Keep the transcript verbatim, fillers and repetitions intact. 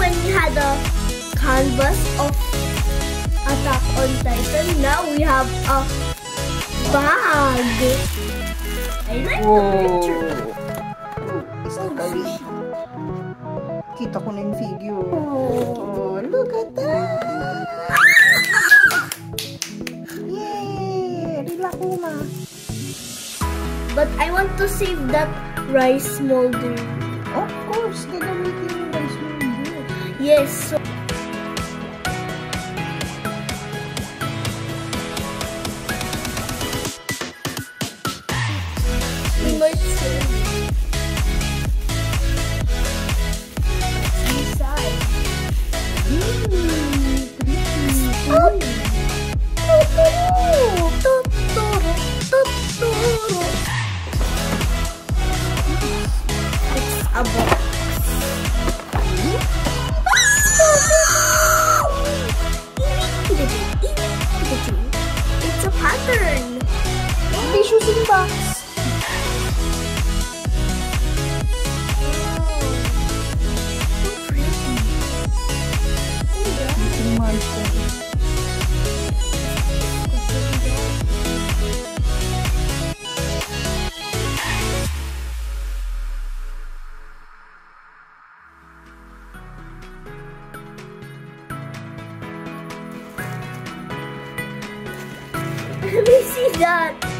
when we had a canvas of Attack on Titan, now we have a bag. I like Whoa. the picture. Oh, is that a real? Kita ko na yung figure. Oh, look at that! Yay! Rilakuma. But I want to save that rice molder. Of course, gagamitin yung rice molder. Yes. So we might save. Inside. Mmm, pretty. Oh, Totoro! Totoro! Totoro! It's a box. It's a pattern. Tissues in box. So pretty. Let me see that.